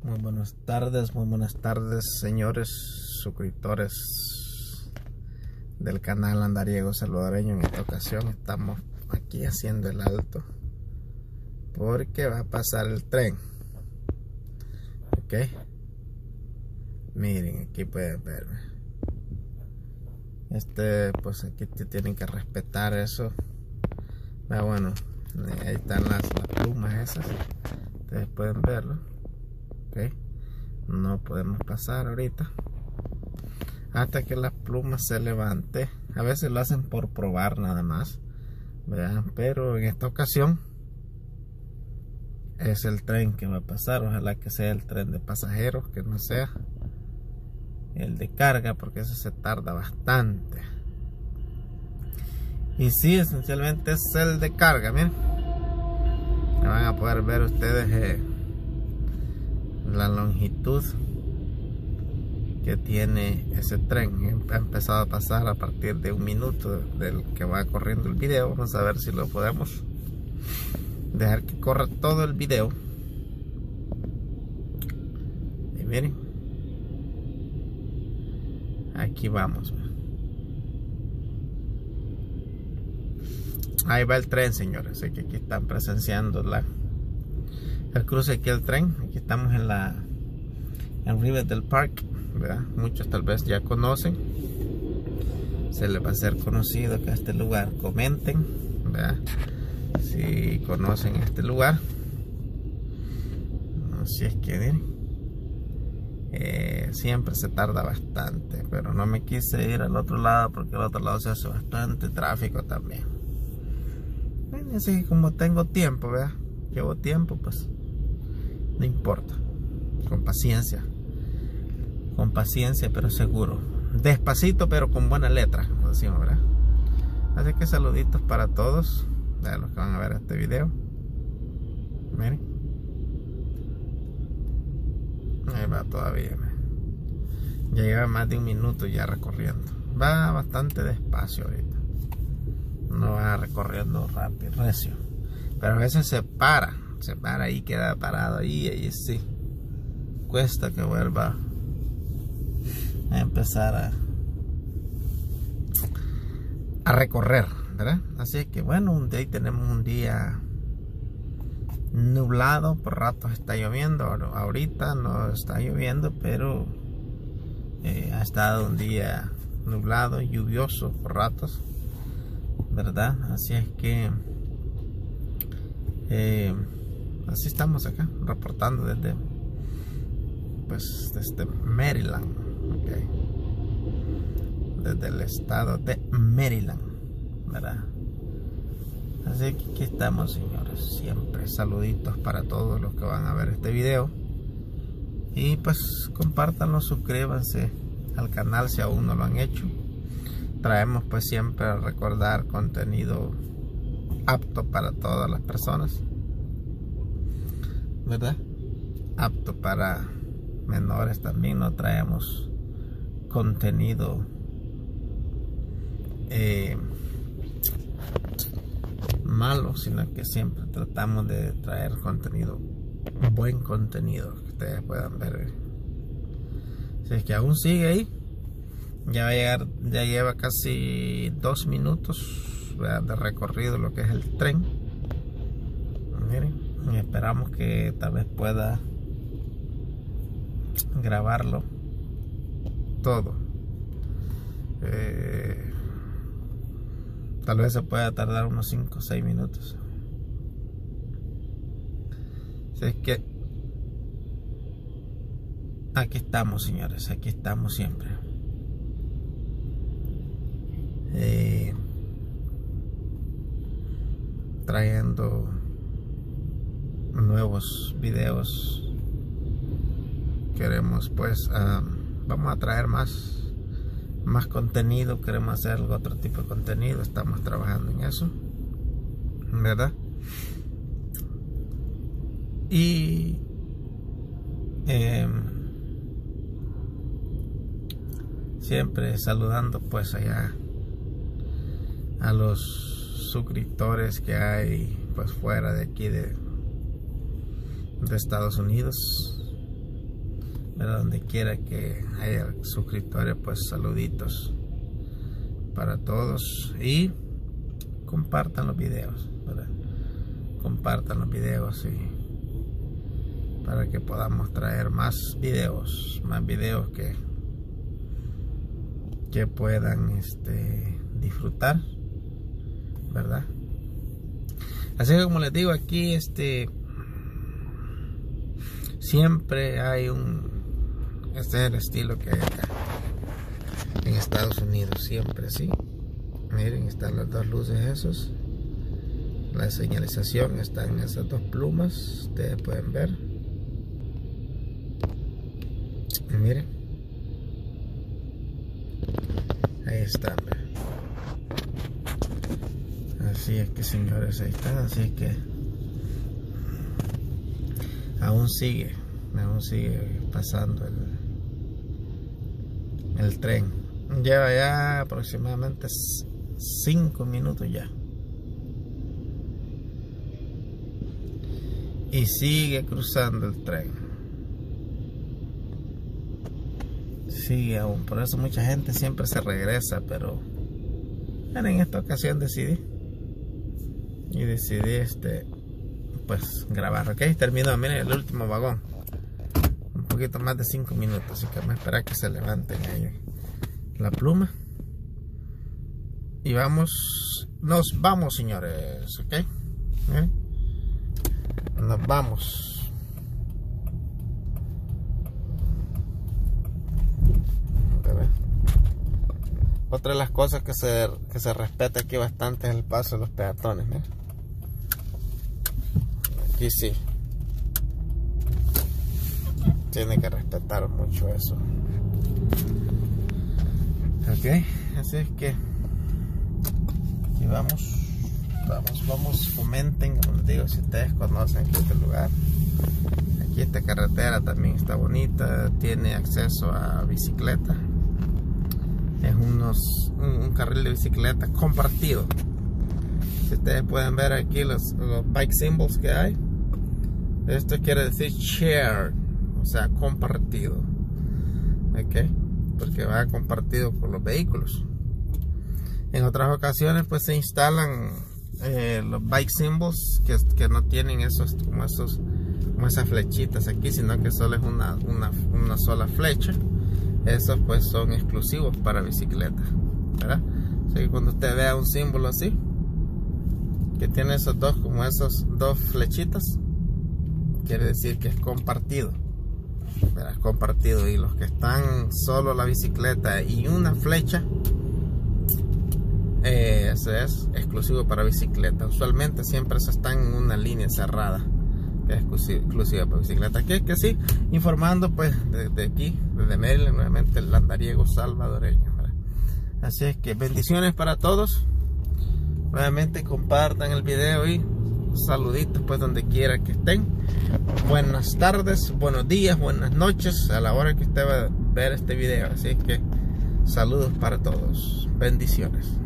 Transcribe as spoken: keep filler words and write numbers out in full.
Muy buenas tardes, muy buenas tardes, señores suscriptores del canal Andariego Salvadoreño. En esta ocasión estamos aquí haciendo el alto porque va a pasar el tren. Ok, miren, aquí pueden ver. Este, pues aquí te tienen que respetar eso. Pero bueno, ahí están las, las plumas esas. Ustedes pueden verlo. Okay. No podemos pasar ahorita hasta que las plumas se levante. A veces lo hacen por probar nada más, ¿verdad? Pero en esta ocasión es el tren que va a pasar. Ojalá que sea el tren de pasajeros, que no sea el de carga, porque eso se tarda bastante. Y sí, esencialmente es el de carga. Miren, van a poder ver ustedes eh, la longitud que tiene ese tren. Ha empezado a pasar a partir de un minuto del que va corriendo el video. Vamos a ver si lo podemos dejar que corra todo el video. Y miren, aquí vamos. Ahí va el tren, señores. Así que aquí están presenciando la el cruce aquí el tren. Aquí estamos en la en Riverdale Park, ¿verdad? Muchos tal vez ya conocen. Se les va a hacer conocido que este lugar, comenten, ¿verdad? Si conocen este lugar. Así es que miren, eh, siempre se tarda bastante, pero no me quise ir al otro lado porque al otro lado se hace bastante tráfico también. Bueno, así que como tengo tiempo, ¿verdad? Llevo tiempo, pues no importa, con paciencia, con paciencia pero seguro, despacito pero con buena letra, como decimos, ¿verdad? Así que saluditos para todos, de los que van a ver este video. Miren, ahí va todavía, miren. Ya lleva más de un minuto ya recorriendo, va bastante despacio ahorita, no va recorriendo rápido, recio, pero a veces se para. Se para y queda parado ahí, ahí sí. Cuesta que vuelva a empezar a, a recorrer, ¿verdad? Así que bueno, un día tenemos un día nublado, por ratos está lloviendo. Ahorita no está lloviendo, pero eh, ha estado un día nublado, lluvioso por ratos, ¿verdad? Así es que eh, así estamos acá, reportando desde pues desde Maryland, okay. Desde el estado de Maryland, ¿verdad? Así que aquí estamos, señores. Siempre saluditos para todos los que van a ver este video. Y pues compártanlo, suscríbanse al canal si aún no lo han hecho. Traemos pues siempre a recordar contenido apto para todas las personas, ¿verdad? Apto para menores también. No traemos contenido eh, malo, sino que siempre tratamos de traer contenido, buen contenido que ustedes puedan ver. Si es que aún sigue ahí, ya va a llegar, ya lleva casi dos minutos, ¿verdad?, de recorrido lo que es el tren. Miren, y esperamos que tal vez pueda grabarlo todo. Eh, tal vez se pueda tardar unos cinco o seis minutos. Así es que aquí estamos, señores, aquí estamos siempre. Eh, trayendo nuevos videos. Queremos pues um, vamos a traer más más contenido. Queremos hacer otro tipo de contenido, estamos trabajando en eso, ¿verdad? Y eh, siempre saludando pues allá a los suscriptores que hay pues fuera de aquí de, de Estados Unidos, ¿verdad? Donde quiera que haya suscriptores, pues saluditos para todos, y compartan los videos, ¿verdad? Compartan los videos y para que podamos traer más videos, más videos que que puedan este, disfrutar, ¿verdad? Así que como les digo, aquí este siempre hay un, este es el estilo que hay acá en Estados Unidos, siempre así. Miren, están las dos luces esos, la señalización está en esas dos plumas, ustedes pueden ver. Y miren, ahí están. Así es que, señores, ahí están. Así que aún sigue, aún sigue pasando el, el tren. Lleva ya aproximadamente cinco minutos ya. Y sigue cruzando el tren. Sigue aún. Por eso mucha gente siempre se regresa. Pero en esta ocasión decidí. Y decidí este pues grabar. Ok, terminó. Miren el último vagón. Un poquito más de cinco minutos. Así que vamos a esperar que se levanten ahí la pluma. Y vamos. Nos vamos, señores. Ok. ¿Eh? Nos vamos. Otra de las cosas que se, que se respeta aquí bastante es el paso de los peatones. ¿eh? Aquí sí. Tiene que respetar mucho eso. Ok, así es que aquí vamos. Vamos, vamos, comenten, como les digo, si ustedes conocen aquí este lugar. Aquí esta carretera también está bonita, tiene acceso a bicicleta. Es unos, un, un carril de bicicleta compartido. Si ustedes pueden ver aquí los, los bike symbols que hay, esto quiere decir shared, o sea, compartido. Ok, porque va compartido por los vehículos. En otras ocasiones pues se instalan eh, los bike symbols que, que no tienen esos como esos como esas flechitas aquí, sino que solo es una, una, una sola flecha. Esos pues son exclusivos para bicicleta, ¿verdad? Así que cuando usted vea un símbolo así que tiene esos dos, como esos dos flechitas, quiere decir que es compartido, ¿verdad? Es compartido. Y los que están solo la bicicleta y una flecha, Eh, ese es exclusivo para bicicleta. Usualmente siempre se están en una línea cerrada que es exclusiva para bicicleta. Aquí es que sí, informando pues desde aquí, desde Maryland, nuevamente el andariego salvadoreño, ¿verdad? Así es que bendiciones para todos. Nuevamente compartan el video y saluditos pues donde quiera que estén. Buenas tardes, buenos días, buenas noches a la hora que usted va a ver este video. Así es que saludos para todos. Bendiciones.